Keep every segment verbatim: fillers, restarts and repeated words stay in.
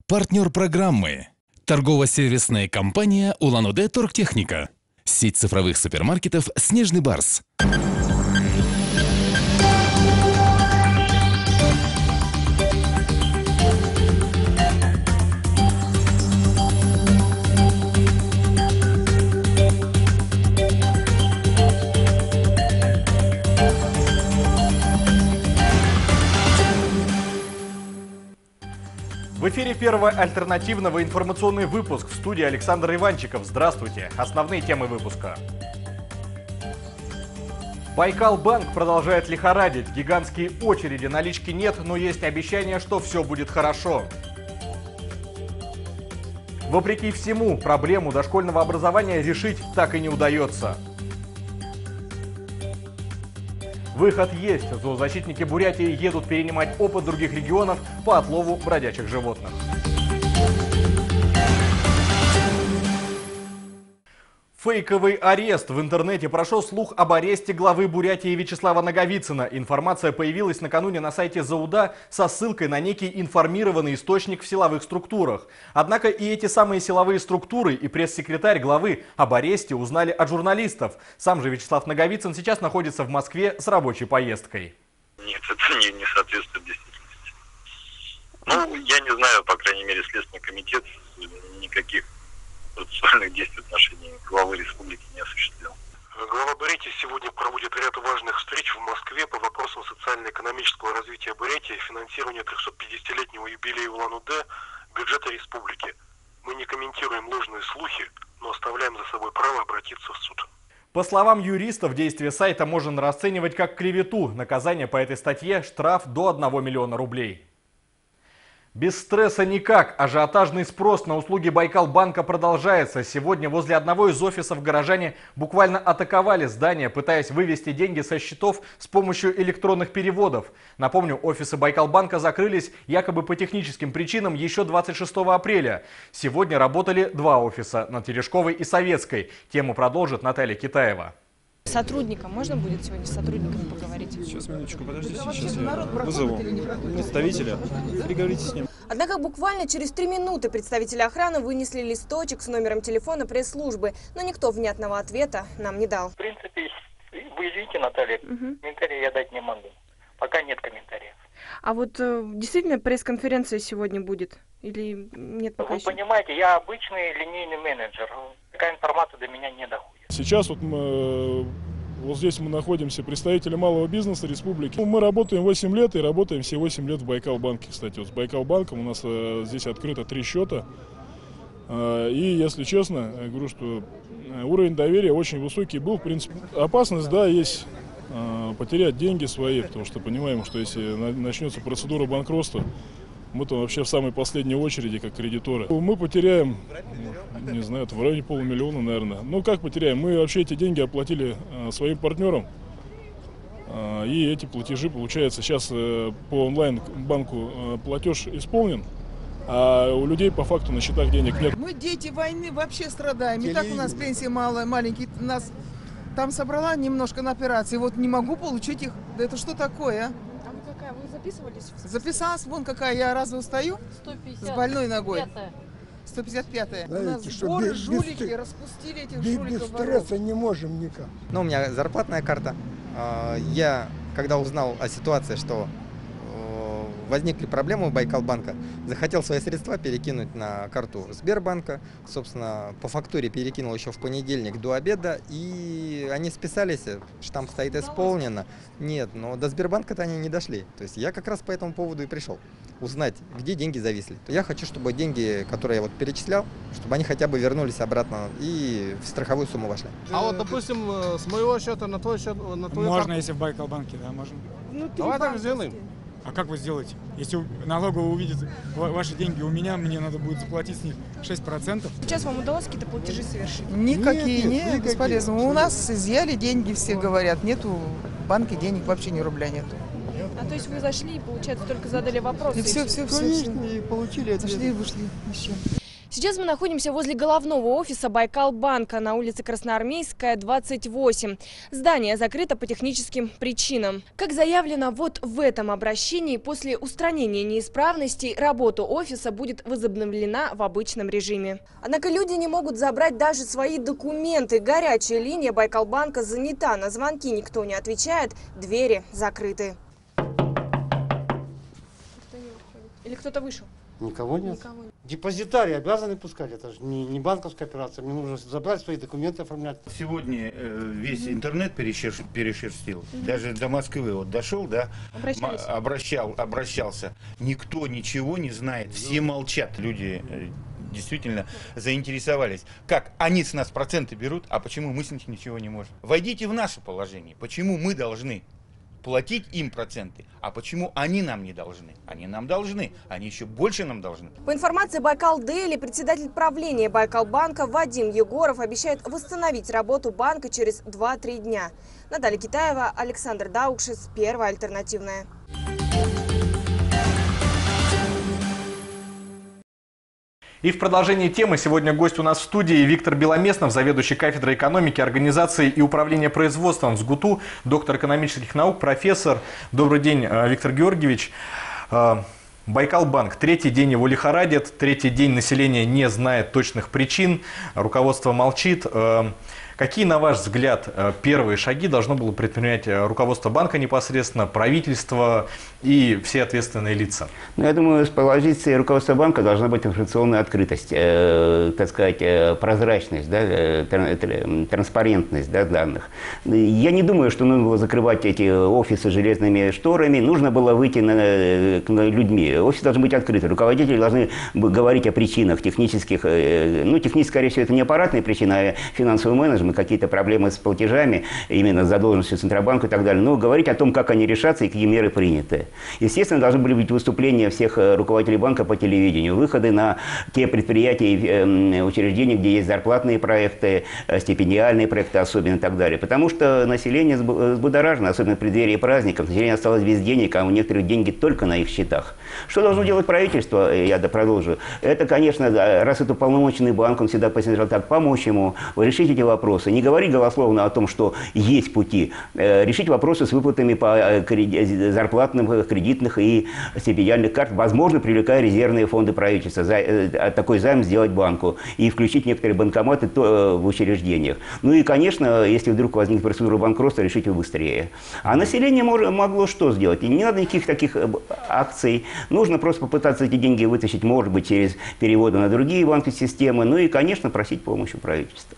Партнер программы – торгово-сервисная компания «Улан-Удэ Торгтехника». Сеть цифровых супермаркетов «Снежный барс». В эфире первого альтернативного информационный выпуск. В студии Александр Иванчиков. Здравствуйте. Основные темы выпуска. Байкал-банк продолжает лихорадить. Гигантские очереди, налички нет, но есть обещание, что все будет хорошо. Вопреки всему, проблему дошкольного образования решить так и не удается. Выход есть. Зоозащитники Бурятии едут перенимать опыт других регионов по отлову бродячих животных. Фейковый арест. В интернете прошел слух об аресте главы Бурятии Вячеслава Наговицына. Информация появилась накануне на сайте ЗАУДА со ссылкой на некий информированный источник в силовых структурах. Однако и эти самые силовые структуры и пресс-секретарь главы об аресте узнали от журналистов. Сам же Вячеслав Наговицын сейчас находится в Москве с рабочей поездкой. Нет, это не, не соответствует действительности. Ну, я не знаю, по крайней мере, Следственный комитет никаких процессуальных действий в отношении главы республики не осуществлял. Глава Бурятии сегодня проводит ряд важных встреч в Москве по вопросам социально-экономического развития Бурятии и финансирования трехсотпятидесятилетнего юбилея Улан-Удэ бюджета республики. Мы не комментируем ложные слухи, но оставляем за собой право обратиться в суд. По словам юристов, действие сайта можно расценивать как клевету. Наказание по этой статье – штраф до одного миллиона рублей. Без стресса никак. Ажиотажный спрос на услуги Байкал-банка продолжается. Сегодня возле одного из офисов горожане буквально атаковали здание, пытаясь вывести деньги со счетов с помощью электронных переводов. Напомню, офисы Байкал-банка закрылись якобы по техническим причинам еще двадцать шестого апреля. Сегодня работали два офиса на Терешковой и Советской. Тему продолжит Наталья Китаева. Сотрудникам можно будет сегодня с сотрудниками поговорить? Сейчас, минуточку, подождите, сейчас я вызову представителя, переговорите с ним. Однако буквально через три минуты представители охраны вынесли листочек с номером телефона пресс-службы, но никто внятного ответа нам не дал. В принципе, вы извините, Наталья, угу. комментарии я дать не могу. Пока нет комментариев. А вот действительно пресс-конференция сегодня будет? Или нет пока Вы еще? Понимаете, я обычный линейный менеджер. Такая информация до меня не доходит. Сейчас вот мы, вот здесь мы находимся, представители малого бизнеса республики. Мы работаем восемь лет и работаем все восемь лет в Байкал-банке. Кстати, вот с Байкал-банком у нас здесь открыто три счета. И, если честно, я говорю, что уровень доверия очень высокий был. В принципе, опасность, да, есть потерять деньги свои, потому что понимаем, что если начнется процедура банкротства, мы там вообще в самой последней очереди, как кредиторы. Мы потеряем, не знаю, в районе полумиллиона, наверное. Ну, как потеряем? Мы вообще эти деньги оплатили э, своим партнерам. Э, и эти платежи, получается, сейчас э, по онлайн-банку э, платеж исполнен, а у людей по факту на счетах денег нет. Мы дети войны вообще страдаем. И так у нас пенсия малая, маленький. Нас там собрала немножко на операции. Вот не могу получить их. Да это что такое, а? Вы записывались? Записалась, вон какая я разве устаю? сто пятьдесят. С больной ногой. пятая. сто пятьдесят пятая. Знаете, у нас сбор, без, жулики, без, распустили этих без, жуликов. Без стресса воров. Не можем никак. Ну, у меня зарплатная карта. Я, когда узнал о ситуации, что возникли проблемы у Байкал-банка, захотел свои средства перекинуть на карту Сбербанка. Собственно, по фактуре перекинул еще в понедельник до обеда, и они списались, штамп стоит исполнено. Нет, но до Сбербанка-то они не дошли. То есть я как раз по этому поводу и пришел. Узнать, где деньги зависли. Я хочу, чтобы деньги, которые я вот перечислял, чтобы они хотя бы вернулись обратно и в страховую сумму вошли. А вот, допустим, с моего счета на твой счет, на твою Можно, карту? если в Байкал-банке, да, можно. Ну, давай так сделаем. А как вы сделаете? Если налоговая увидит ваши деньги у меня, мне надо будет заплатить с них шесть процентов. Сейчас вам удалось какие-то платежи совершить? Никакие, нет, нет, никакие. бесполезно. У нас изъяли деньги, все говорят. Нету в банке денег, вообще ни рубля нету. А то есть вы зашли и, получается, только задали вопросы? И все, все, все. Конечно, и получили ответ. Зашли и вышли еще. Сейчас мы находимся возле головного офиса Байкал-банка на улице Красноармейская, двадцать восемь. Здание закрыто по техническим причинам. Как заявлено вот в этом обращении, после устранения неисправностей работа офиса будет возобновлена в обычном режиме. Однако люди не могут забрать даже свои документы. Горячая линия Байкал-банка занята, на звонки никто не отвечает, двери закрыты. Или кто-то вышел? Никого нет. Никого нет. Депозитарии обязаны пускать, это же не, не банковская операция, мне нужно забрать свои документы, оформлять. Сегодня э, весь Мгм. интернет перешерш, перешерстил, Мгм. даже до Москвы вот дошел, да, Обращались? м- обращал, обращался, никто ничего не знает, все молчат, люди э, действительно заинтересовались. Как они с нас проценты берут, а почему мы с них ничего не можем? Войдите в наше положение, почему мы должны платить им проценты, а почему они нам не должны? Они нам должны, они еще больше нам должны. По информации Байкал Дейли, председатель правления Байкал-банка Вадим Егоров обещает восстановить работу банка через два-три дня. Наталья Китаева, Александр Даукшис, Первая альтернативная. И в продолжении темы сегодня гость у нас в студии Виктор Беломеснов, заведующий кафедрой экономики, организации и управления производством в СГУТУ, доктор экономических наук, профессор. Добрый день, Виктор Георгиевич. Байкал-банк. Третий день его лихорадит, третий день население не знает точных причин, руководство молчит. Какие, на ваш взгляд, первые шаги должно было предпринять руководство банка непосредственно, правительство и все ответственные лица? Ну, я думаю, с позиции руководства банка должна быть информационная открытость, э, так сказать, э, прозрачность, да, э, транспарентность, да, данных. Я не думаю, что нужно было закрывать эти офисы железными шторами, нужно было выйти на, на людьми. Офисы должны быть открыты, руководители должны говорить о причинах технических, э, ну, технически, скорее всего, это не аппаратные причины, а финансовый менеджмент, какие-то проблемы с платежами, именно с задолженностью Центробанка и так далее. Но говорить о том, как они решатся и какие меры приняты. Естественно, должны были быть выступления всех руководителей банка по телевидению, выходы на те предприятия и учреждения, где есть зарплатные проекты, стипендиальные проекты особенно и так далее. Потому что население взбудоражено, особенно в преддверии праздников. Население осталось без денег, а у некоторых деньги только на их счетах. Что должно делать правительство? Я продолжу. Это, конечно, раз это уполномоченный банк, он всегда посмотрел так, помочь ему решить эти вопросы. Не говорить голословно о том, что есть пути. Решить вопросы с выплатами по зарплатным, кредитных и стипендиальных карт, возможно, привлекая резервные фонды правительства. Такой займ сделать банку и включить некоторые банкоматы в учреждениях. Ну и, конечно, если вдруг возникнет процедура банкротства, решить его быстрее. А население могло что сделать? И не надо никаких таких акций. Нужно просто попытаться эти деньги вытащить, может быть, через переводы на другие банковские системы. Ну и, конечно, просить помощи у правительства.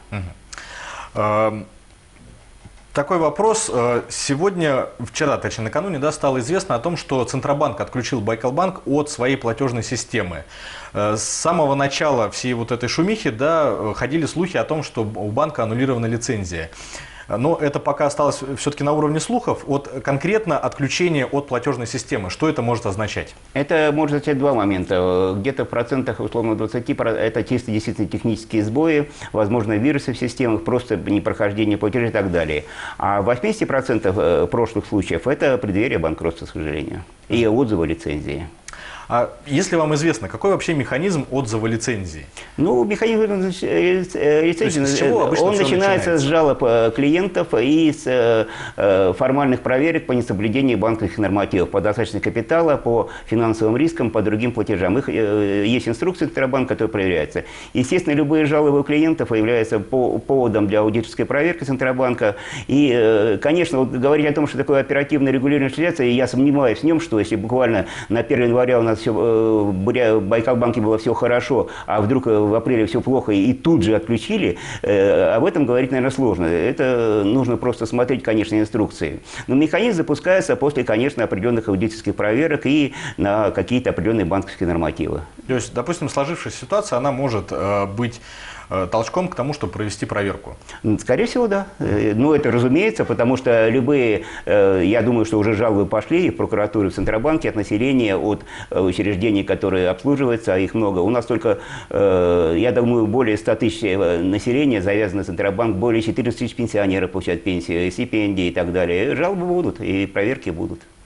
Такой вопрос. Сегодня, вчера, точнее накануне, да, стало известно о том, что Центробанк отключил Байкал-банк от своей платежной системы. С самого начала всей вот этой шумихи, да, ходили слухи о том, что у банка аннулирована лицензия. Но это пока осталось все-таки на уровне слухов. От конкретно отключения от платежной системы. Что это может означать? Это может означать два момента. Где-то в процентах, условно, двадцати это чисто действительно технические сбои, возможно, вирусы в системах, просто непрохождение платежей и так далее. А в восьмидесяти процентах прошлых случаев это преддверие банкротства, к сожалению, и отзывы лицензии. А если вам известно, какой вообще механизм отзыва лицензии? Ну, механизм лицензии, он начинается, начинается с жалоб клиентов и с э, формальных проверок по несоблюдению банковских нормативов, по достаточности капитала, по финансовым рискам, по другим платежам. Их, э, есть инструкция Центробанка, которая проверяется. Естественно, любые жалобы клиентов являются по, поводом для аудиторской проверки Центробанка. И, э, конечно, вот говорить о том, что такое оперативное регулирование осуществляется, я сомневаюсь в нем, что если буквально на первое января у нас все, в Байкал-банке было все хорошо, а вдруг в апреле все плохо и тут же отключили, об этом говорить, наверное, сложно. Это нужно просто смотреть, конечно, инструкции. Но механизм запускается после, конечно, определенных аудиторских проверок и на какие-то определенные банковские нормативы. То есть, допустим, сложившаяся ситуация, она может э, быть толчком к тому, чтобы провести проверку? Скорее всего, да. Ну, это разумеется, потому что любые, я думаю, что уже жалобы пошли в прокуратуру, в Центробанке от населения, от учреждений, которые обслуживаются, а их много. У нас только, я думаю, более ста тысяч населения завязано на Центробанк, более четырнадцати тысяч пенсионеров получают пенсии, стипендии и так далее. Жалобы будут, и проверки будут. Угу.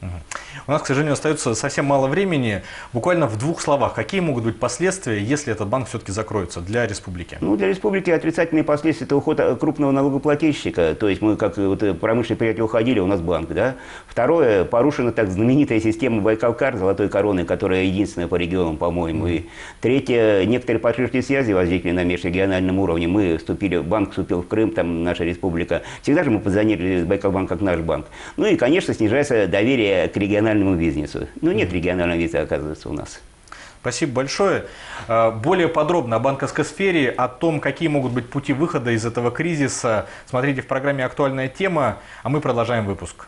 У нас, к сожалению, остается совсем мало времени. Буквально в двух словах, какие могут быть последствия, если этот банк все-таки закроется для республики? Ну, для республики отрицательные последствия – это уход крупного налогоплательщика. То есть мы, как вот, промышленные предприятия уходили, у нас банк. Да? Второе, порушена так знаменитая система Байкал-Кар, золотой короны, которая единственная по регионам, по-моему. И третье, некоторые пошире связи возникли на межрегиональном уровне. Мы вступили, банк вступил в Крым, там наша республика. Всегда же мы позиционировали Байкал-банк как наш банк. Ну и, конечно, снижается доверие к региональному бизнесу. Ну, нет регионального бизнеса, оказывается, у нас. Спасибо большое. Более подробно о банковской сфере, о том, какие могут быть пути выхода из этого кризиса, смотрите в программе «Актуальная тема», а мы продолжаем выпуск.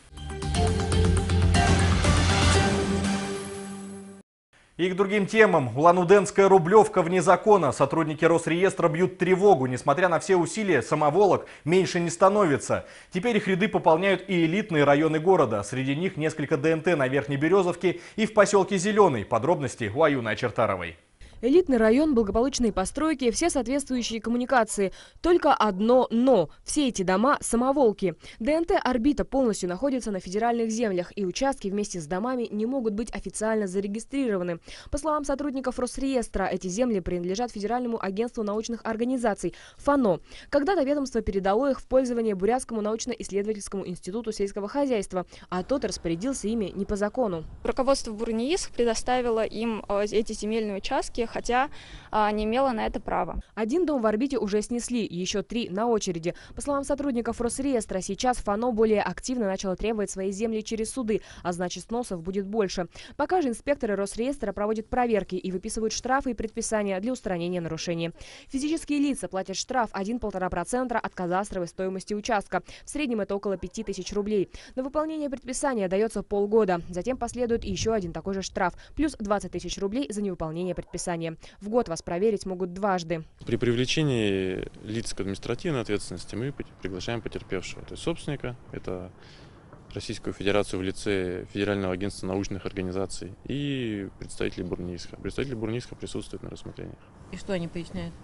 И к другим темам. Улан-Удэнская рублевка вне закона. Сотрудники Росреестра бьют тревогу. Несмотря на все усилия, самоволок меньше не становится. Теперь их ряды пополняют и элитные районы города. Среди них несколько ДНТ на Верхней Березовке и в поселке Зеленый. Подробности у Аюны Очертаровой. Элитный район, благополучные постройки, все соответствующие коммуникации. Только одно «но». Все эти дома – самоволки. ДНТ «Орбита» полностью находится на федеральных землях, и участки вместе с домами не могут быть официально зарегистрированы. По словам сотрудников Росреестра, эти земли принадлежат Федеральному агентству научных организаций ФАНО. Когда-то ведомство передало их в пользование Бурятскому научно-исследовательскому институту сельского хозяйства, а тот распорядился ими не по закону. Руководство БурНИИС предоставило им эти земельные участки, хотя а, не имела на это права. Один дом в Орбите уже снесли, еще три на очереди. По словам сотрудников Росреестра, сейчас ФАНО более активно начало требовать свои земли через суды, а значит сносов будет больше. Пока же инспекторы Росреестра проводят проверки и выписывают штрафы и предписания для устранения нарушений. Физические лица платят штраф один-полтора процента от кадастровой стоимости участка. В среднем это около пяти тысяч рублей. На выполнение предписания дается полгода. Затем последует еще один такой же штраф, плюс двадцать тысяч рублей за невыполнение предписания. В год вас проверить могут дважды. При привлечении лиц к административной ответственности мы приглашаем потерпевшего, то есть собственника, это Российскую Федерацию в лице Федерального агентства научных организаций и представителей БурНИИСа. Представители БурНИИСа присутствуют на рассмотрениях. И что они поясняют?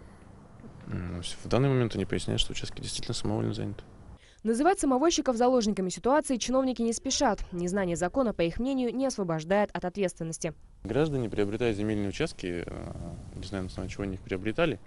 В данный момент они поясняют, что участки действительно самовольно заняты. Называть самовольщиков заложниками ситуации чиновники не спешат. Незнание закона, по их мнению, не освобождает от ответственности. Граждане, приобретая земельные участки, не знаю, на основании чего они их приобретали,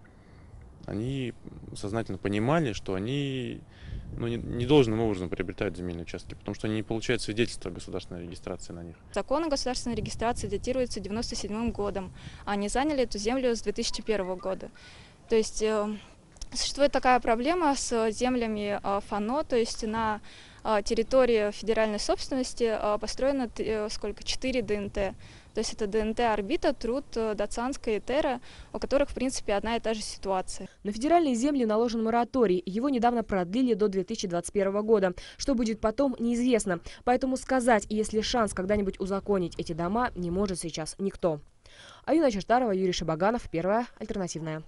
они сознательно понимали, что они ну, не, не должным образом приобретают земельные участки, потому что они не получают свидетельства о государственной регистрации на них. Закон о государственной регистрации датируется девяносто седьмым годом, а они заняли эту землю с две тысячи первого года. То есть существует такая проблема с землями ФАНО, то есть на территории федеральной собственности построено сколько? четыре ДНТ. То есть это ДНТ «Орбита», Труд, Дацанская и Терра, у которых, в принципе, одна и та же ситуация. На федеральные земли наложен мораторий. Его недавно продлили до две тысячи двадцать первого года. Что будет потом, неизвестно. Поэтому сказать, есть ли шанс когда-нибудь узаконить эти дома, не может сейчас никто. Аюна Очертарова, Юрий Шабаганов, Первая альтернативная.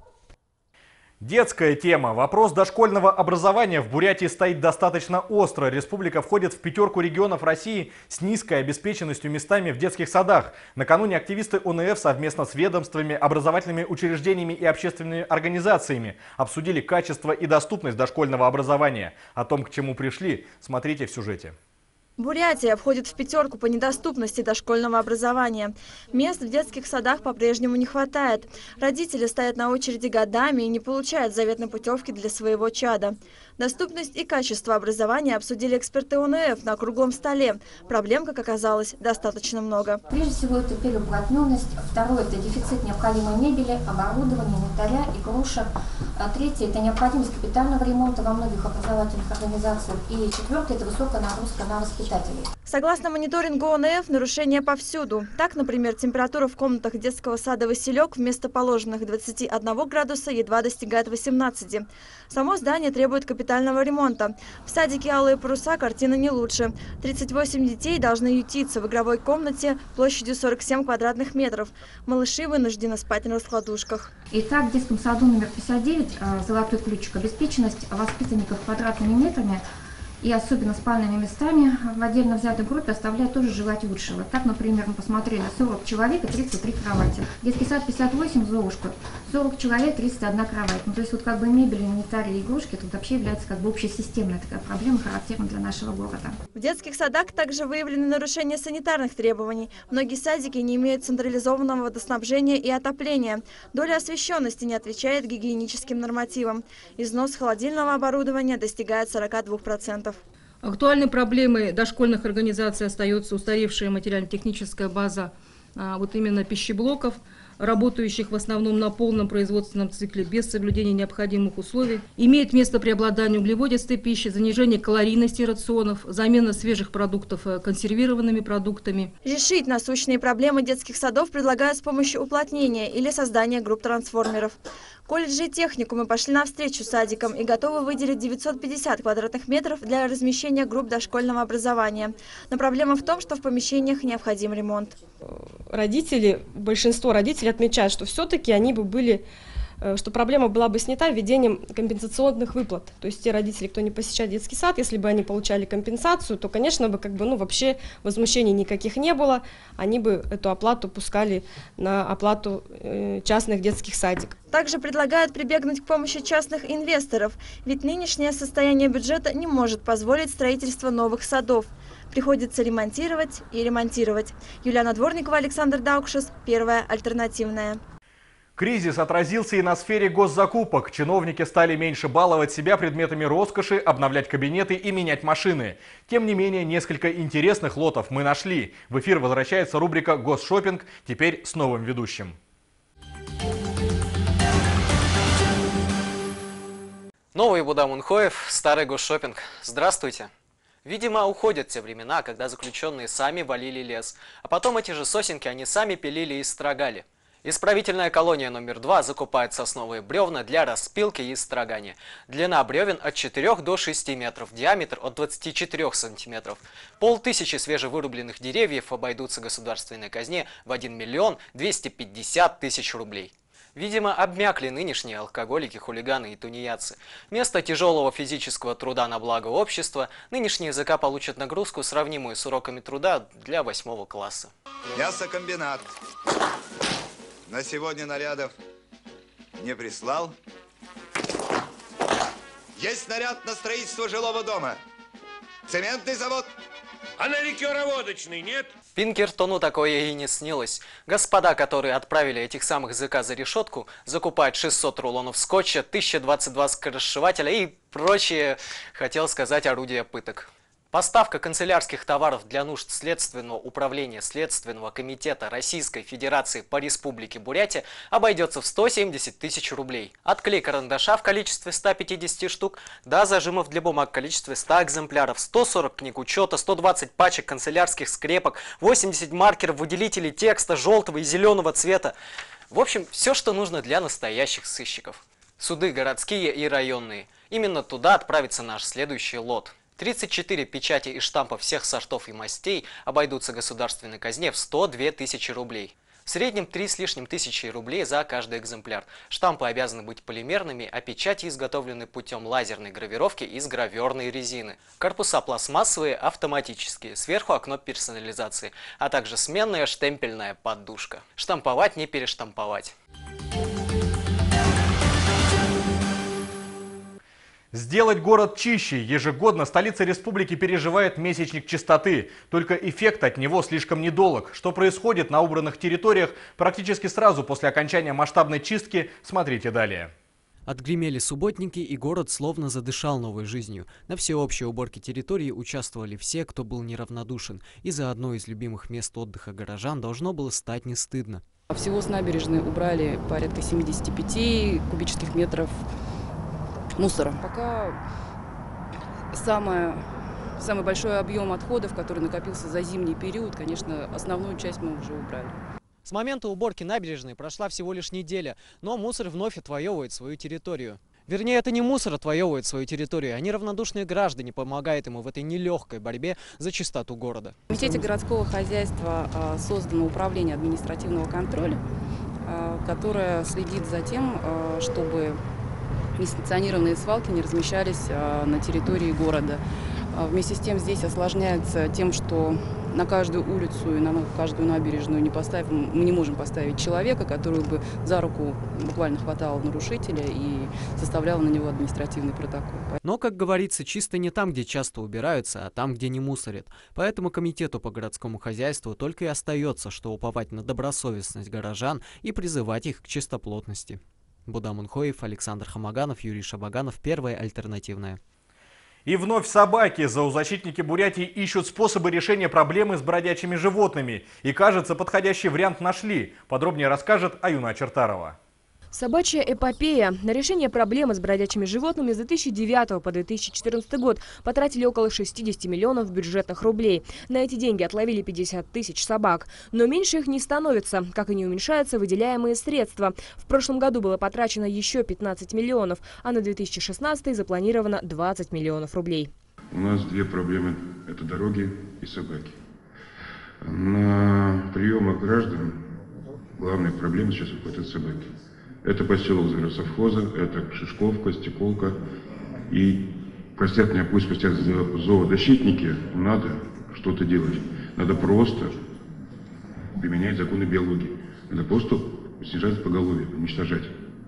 Детская тема. Вопрос дошкольного образования в Бурятии стоит достаточно остро. Республика входит в пятерку регионов России с низкой обеспеченностью местами в детских садах. Накануне активисты ОНФ совместно с ведомствами, образовательными учреждениями и общественными организациями обсудили качество и доступность дошкольного образования. О том, к чему пришли, смотрите в сюжете. Бурятия входит в пятерку по недоступности дошкольного образования. Мест в детских садах по-прежнему не хватает. Родители стоят на очереди годами и не получают заветной путевки для своего чада. Доступность и качество образования обсудили эксперты ОНФ на круглом столе. Проблем, как оказалось, достаточно много. Прежде всего, это переуплотненность. Второе – это дефицит необходимой мебели, оборудования, инвентаря, игрушек. Третье – это необходимость капитального ремонта во многих образовательных организациях. И четвертое – это высокая нагрузка на воспитателей. Согласно мониторингу ОНФ, нарушения повсюду. Так, например, температура в комнатах детского сада «Василек» вместо положенных двадцати одного градуса едва достигает восемнадцати. Само здание требует капитального ремонта. В садике «Алые паруса» картина не лучше. тридцать восемь детей должны ютиться в игровой комнате площадью сорок семь квадратных метров. Малыши вынуждены спать на раскладушках. Итак, в детском саду номер пятьдесят девять «Золотой ключик» обеспеченность воспитанников квадратными метрами и особенно спальными местами в отдельно взятой группе оставляет тоже желать лучшего. Так, например, мы посмотрели сорок человек и тридцать три кровати. Детский сад пятьдесят восемь «Золушка». сорок человек, тридцать одна кровать. Ну, то есть вот как бы мебель, инвентарь и игрушки тут вообще является как бы общесистемная такая проблема, характерная для нашего города. В детских садах также выявлены нарушения санитарных требований. Многие садики не имеют централизованного водоснабжения и отопления. Доля освещенности не отвечает гигиеническим нормативам. Износ холодильного оборудования достигает сорока двух процентов. Актуальной проблемой дошкольных организаций остается устаревшая материально-техническая база а, вот именно пищеблоков, работающих в основном на полном производственном цикле без соблюдения необходимых условий. Имеет место преобладание углеводистой пищи, занижение калорийности рационов, замена свежих продуктов консервированными продуктами. Решить насущные проблемы детских садов предлагают с помощью уплотнения или создания групп трансформеров. Колледжи и техникумы пошли навстречу садикам и готовы выделить девятьсот пятьдесят квадратных метров для размещения групп дошкольного образования. Но проблема в том, что в помещениях необходим ремонт. Родители, большинство родителей отмечают, что все-таки они бы были, что проблема была бы снята введением компенсационных выплат. То есть те родители, кто не посещает детский сад, если бы они получали компенсацию, то, конечно, бы как бы, ну, вообще возмущений никаких не было. Они бы эту оплату пускали на оплату э, частных детских садиков. Также предлагают прибегнуть к помощи частных инвесторов, ведь нынешнее состояние бюджета не может позволить строительство новых садов. Приходится ремонтировать и ремонтировать. Юлиана Дворникова, Александр Даукшис, Первая альтернативная. Кризис отразился и на сфере госзакупок. Чиновники стали меньше баловать себя предметами роскоши, обновлять кабинеты и менять машины. Тем не менее, несколько интересных лотов мы нашли. В эфир возвращается рубрика «Госшопинг», теперь с новым ведущим. Новый Буда Мунхоев, старый Госшопинг. Здравствуйте. Видимо, уходят те времена, когда заключенные сами валили лес, а потом эти же сосенки они сами пилили и строгали. Исправительная колония номер два закупает сосновые бревна для распилки и строгания. Длина бревен от четырёх до шести метров, диаметр от двадцати четырёх сантиметров. Полтысячи свежевырубленных деревьев обойдутся государственной казне в один миллион двести пятьдесят тысяч рублей. Видимо, обмякли нынешние алкоголики, хулиганы и тунеядцы. Вместо тяжелого физического труда на благо общества, нынешние языка получат нагрузку, сравнимую с уроками труда для восьмого класса. Мясокомбинат. На сегодня нарядов не прислал. Есть наряд на строительство жилого дома. Цементный завод. А на ликероводочный нет? Пинкертону такое и не снилось. Господа, которые отправили этих самых ЗК за решетку, закупают шестьсот рулонов скотча, тысяча двадцать два скоросшивателя и прочие, хотел сказать, орудия пыток. Поставка канцелярских товаров для нужд Следственного управления Следственного комитета Российской Федерации по Республике Бурятия обойдется в сто семьдесят тысяч рублей. От клей-карандаша в количестве ста пятидесяти штук до зажимов для бумаг в количестве ста экземпляров, сто сорок книг учета, сто двадцать пачек канцелярских скрепок, восемьдесят маркеров, выделителей текста желтого и зеленого цвета. В общем, все, что нужно для настоящих сыщиков. Суды городские и районные. Именно туда отправится наш следующий лот. тридцать четыре печати и штампа всех сортов и мастей обойдутся государственной казне в сто две тысячи рублей. В среднем три с лишним тысячи рублей за каждый экземпляр. Штампы обязаны быть полимерными, а печати изготовлены путем лазерной гравировки из граверной резины. Корпуса пластмассовые, автоматические, сверху окно персонализации, а также сменная штемпельная подушка. Штамповать не перештамповать. Сделать город чище. Ежегодно столица республики переживает месячник чистоты. Только эффект от него слишком недолг. Что происходит на убранных территориях практически сразу после окончания масштабной чистки, смотрите далее. Отгремели субботники, и город словно задышал новой жизнью. На всеобщей уборке территории участвовали все, кто был неравнодушен. И за одно из любимых мест отдыха горожан должно было стать не стыдно. Всего с набережной убрали порядка семидесяти пяти кубических метров мусора. Пока самое, самый большой объем отходов, который накопился за зимний период, конечно, основную часть мы уже убрали. С момента уборки набережной прошла всего лишь неделя, но мусор вновь отвоевывает свою территорию. Вернее, это не мусор отвоевывает свою территорию, а неравнодушные граждане помогают ему в этой нелегкой борьбе за чистоту города. В Комитете городского хозяйства создано управление административного контроля, которое следит за тем, чтобы несанкционированные свалки не размещались на территории города. Вместе с тем здесь осложняется тем, что на каждую улицу и на каждую набережную не поставим, мы не можем поставить человека, который бы за руку буквально хватал нарушителя и составлял на него административный протокол. Но, как говорится, чисто не там, где часто убираются, а там, где не мусорят. Поэтому комитету по городскому хозяйству только и остается, что уповать на добросовестность горожан и призывать их к чистоплотности. Будам Унхоев, Александр Хамаганов, Юрий Шабаганов, Первая альтернативная. И вновь собаки. Зоозащитники Бурятии ищут способы решения проблемы с бродячими животными. И, кажется, подходящий вариант нашли. Подробнее расскажет Аюна Чертарова. Собачья эпопея. На решение проблемы с бродячими животными с две тысячи девятого по две тысячи четырнадцатый год потратили около шестидесяти миллионов бюджетных рублей. На эти деньги отловили пятьдесят тысяч собак. Но меньше их не становится, как и не уменьшаются выделяемые средства. В прошлом году было потрачено еще пятнадцать миллионов, а на две тысячи шестнадцатый запланировано двадцать миллионов рублей. У нас две проблемы – это дороги и собаки. На приемах граждан главная проблема сейчас – это собаки. Это поселок Зверосовхоза, это Шишковка, Стеколка. И, простят меня, пусть простят зоозащитники, надо что-то делать. Надо просто применять законы биологии. Надо просто снижать поголовье, уничтожать.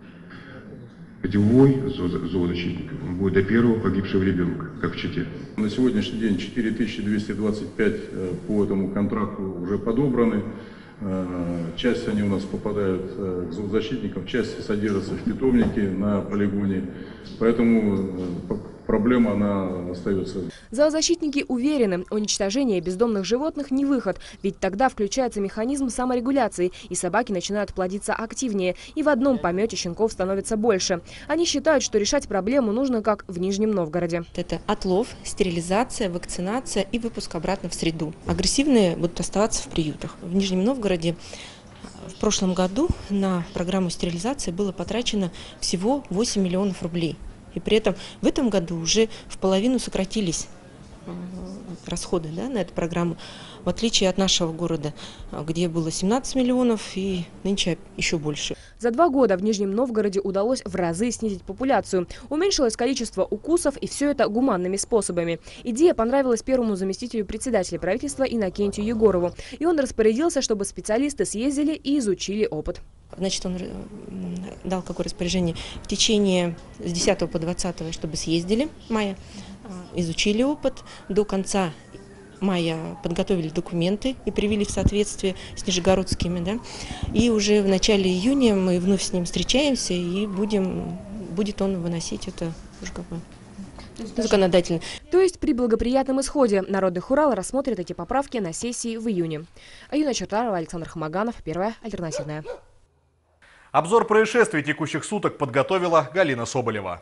Эти вой зоозащитников, он будет до первого погибшего ребенка, как в Чите. На сегодняшний день четыре тысячи двести двадцать пять по этому контракту уже подобраны. Часть они у нас попадают к зоозащитникам, часть содержится в питомнике на полигоне. Поэтому проблема, она остается. Зоозащитники уверены, уничтожение бездомных животных не выход, ведь тогда включается механизм саморегуляции, и собаки начинают плодиться активнее, и в одном помете щенков становится больше. Они считают, что решать проблему нужно как в Нижнем Новгороде. Это отлов, стерилизация, вакцинация и выпуск обратно в среду. Агрессивные будут оставаться в приютах. В Нижнем Новгороде в прошлом году на программу стерилизации было потрачено всего восемь миллионов рублей. И при этом в этом году уже в половину сократились расходы, да, на эту программу, в отличие от нашего города, где было семнадцать миллионов и нынче еще больше. За два года в Нижнем Новгороде удалось в разы снизить популяцию. Уменьшилось количество укусов, и все это гуманными способами. Идея понравилась первому заместителю председателя правительства Иннокентию Егорову. И он распорядился, чтобы специалисты съездили и изучили опыт. Значит, он дал какое распоряжение в течение с десятого по двадцатое, чтобы съездили мая, изучили опыт. До конца мая подготовили документы и привели в соответствие с нижегородскими. Да? И уже в начале июня мы вновь с ним встречаемся и будем, будет он выносить это уже как бы законодательно. То есть при благоприятном исходе Народный хурал рассмотрит эти поправки на сессии в июне. Аюна Чертарова, Александр Хамаганов, Первая альтернативная. Обзор происшествий текущих суток подготовила Галина Соболева.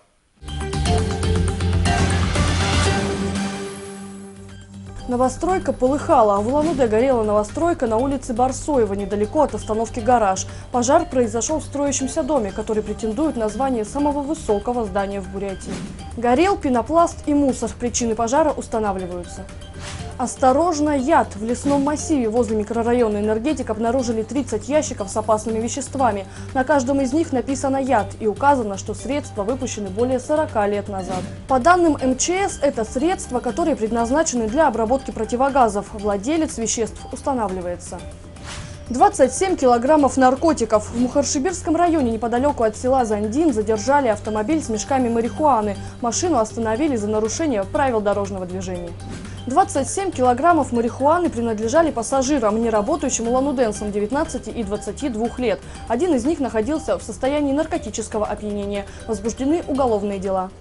Новостройка полыхала. В Улан-Удэ горела новостройка на улице Барсоева, недалеко от остановки «Гараж». Пожар произошел в строящемся доме, который претендует на звание самого высокого здания в Бурятии. Горел пенопласт и мусор. Причины пожара устанавливаются. Осторожно, яд! В лесном массиве возле микрорайона «Энергетик» обнаружили тридцать ящиков с опасными веществами. На каждом из них написано «яд» и указано, что средства выпущены более сорока лет назад. По данным эм че эс, это средства, которые предназначены для обработки противогазов. Владелец веществ устанавливается. двадцать семь килограммов наркотиков. В Мухаршибирском районе неподалеку от села Зандин задержали автомобиль с мешками марихуаны. Машину остановили за нарушение правил дорожного движения. двадцать семь килограммов марихуаны принадлежали пассажирам, не работающим улан-удэнцам девятнадцати и двадцати двух лет. Один из них находился в состоянии наркотического опьянения. Возбуждены уголовные дела.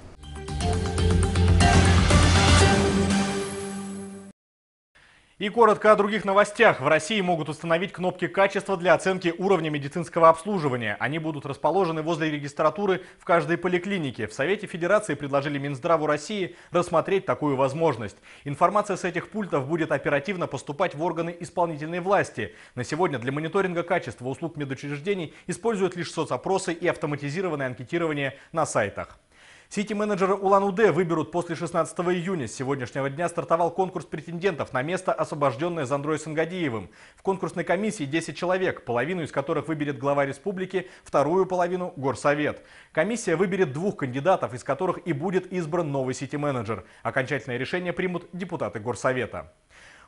И коротко о других новостях. В России могут установить кнопки качества для оценки уровня медицинского обслуживания. Они будут расположены возле регистратуры в каждой поликлинике. В Совете Федерации предложили Минздраву России рассмотреть такую возможность. Информация с этих пультов будет оперативно поступать в органы исполнительной власти. На сегодня для мониторинга качества услуг медучреждений используют лишь соцопросы и автоматизированное анкетирование на сайтах. Сити-менеджеры Улан-Удэ выберут после шестнадцатого июня. С сегодняшнего дня стартовал конкурс претендентов на место, освобожденное Зандрой Сангадиевым. В конкурсной комиссии десять человек, половину из которых выберет глава республики, вторую половину – горсовет. Комиссия выберет двух кандидатов, из которых и будет избран новый сити-менеджер. Окончательное решение примут депутаты горсовета.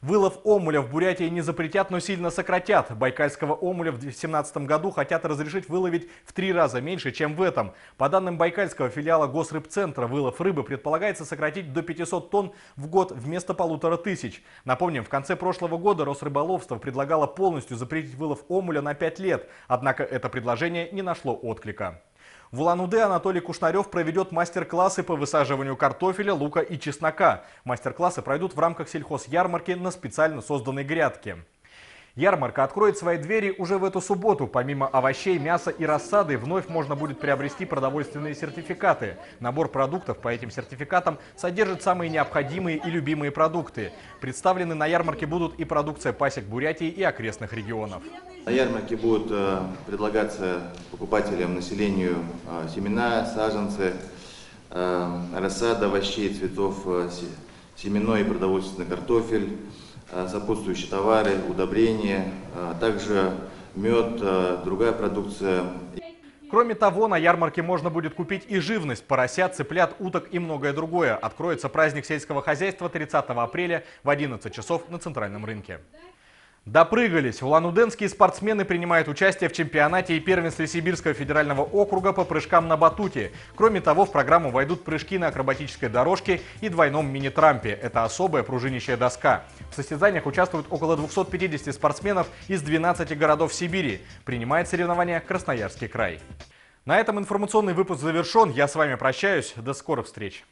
Вылов омуля в Бурятии не запретят, но сильно сократят. Байкальского омуля в две тысячи семнадцатом году хотят разрешить выловить в три раза меньше, чем в этом. По данным байкальского филиала Госрыбцентра, вылов рыбы предполагается сократить до пятисот тонн в год вместо полутора тысяч. Напомним, в конце прошлого года Росрыболовство предлагало полностью запретить вылов омуля на пять лет. Однако это предложение не нашло отклика. В Улан-Удэ Анатолий Кушнарев проведет мастер-классы по высаживанию картофеля, лука и чеснока. Мастер-классы пройдут в рамках сельхозярмарки на специально созданной грядке. Ярмарка откроет свои двери уже в эту субботу. Помимо овощей, мяса и рассады, вновь можно будет приобрести продовольственные сертификаты. Набор продуктов по этим сертификатам содержит самые необходимые и любимые продукты. Представлены на ярмарке будут и продукция пасек Бурятии и окрестных регионов. На ярмарке будут э, предлагаться покупателям, населению э, семена, саженцы, э, рассада овощей, цветов, э, семенной и продовольственный картофель, э, сопутствующие товары, удобрения, э, также мед, э, другая продукция. Кроме того, на ярмарке можно будет купить и живность – поросят, цыплят, уток и многое другое. Откроется праздник сельского хозяйства тридцатого апреля в одиннадцать часов на центральном рынке. Допрыгались. Улан-Удэнские спортсмены принимают участие в чемпионате и первенстве Сибирского федерального округа по прыжкам на батуте. Кроме того, в программу войдут прыжки на акробатической дорожке и двойном мини-трампе. Это особая пружинящая доска. В состязаниях участвуют около двухсот пятидесяти спортсменов из двенадцати городов Сибири. Принимает соревнования Красноярский край. На этом информационный выпуск завершен. Я с вами прощаюсь. До скорых встреч.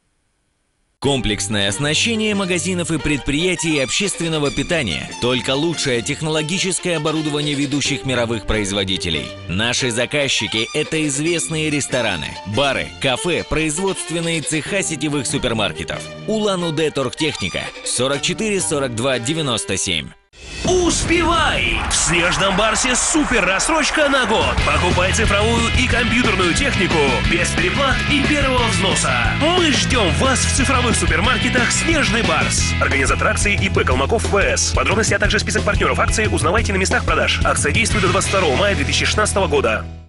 Комплексное оснащение магазинов и предприятий общественного питания. Только лучшее технологическое оборудование ведущих мировых производителей. Наши заказчики – это известные рестораны, бары, кафе, производственные цеха сетевых супермаркетов. Улан-Удэ Торгтехника сорок четыре сорок два девяносто семь. Успевай! В Снежном Барсе супер рассрочка на год. Покупай цифровую и компьютерную технику без переплат и первого взноса. Мы ждем вас в цифровых супермаркетах Снежный Барс. Организатор акции ИП Колмаков ВС. Подробности, а также список партнеров акции узнавайте на местах продаж. Акция действует до двадцать второго мая две тысячи шестнадцатого года.